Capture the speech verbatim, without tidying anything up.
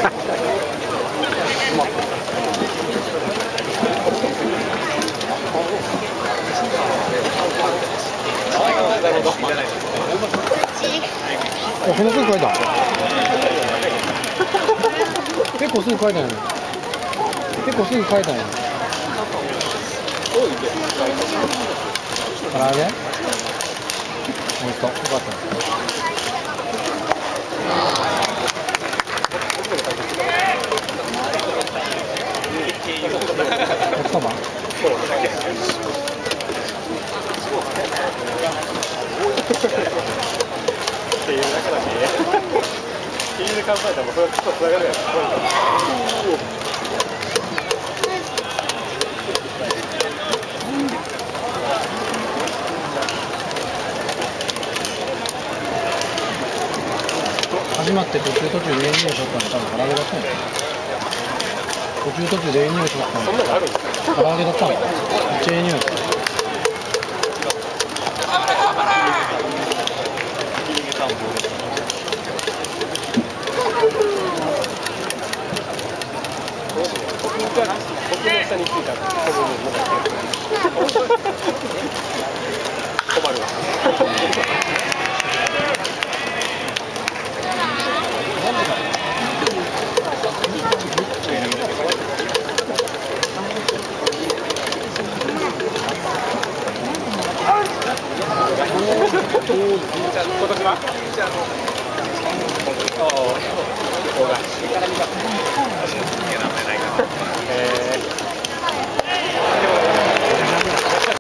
あ、このすぐ書いた。結構すぐ書いたんやね。結構すぐ書いたんやね。唐揚げ？おいしそう。よかった。焼きそば？っていうだけだね。っていう考えたらもうそれはちょっとつながるやん。始まって途中途中でええ匂いしとったの多分唐揚げだったんや。途中途中でええ匂いしとったの。そんなのあるんですか？唐揚げだったの。めっちゃええ匂い。僕の下についた困るわ。今年は？ああ、動画。えー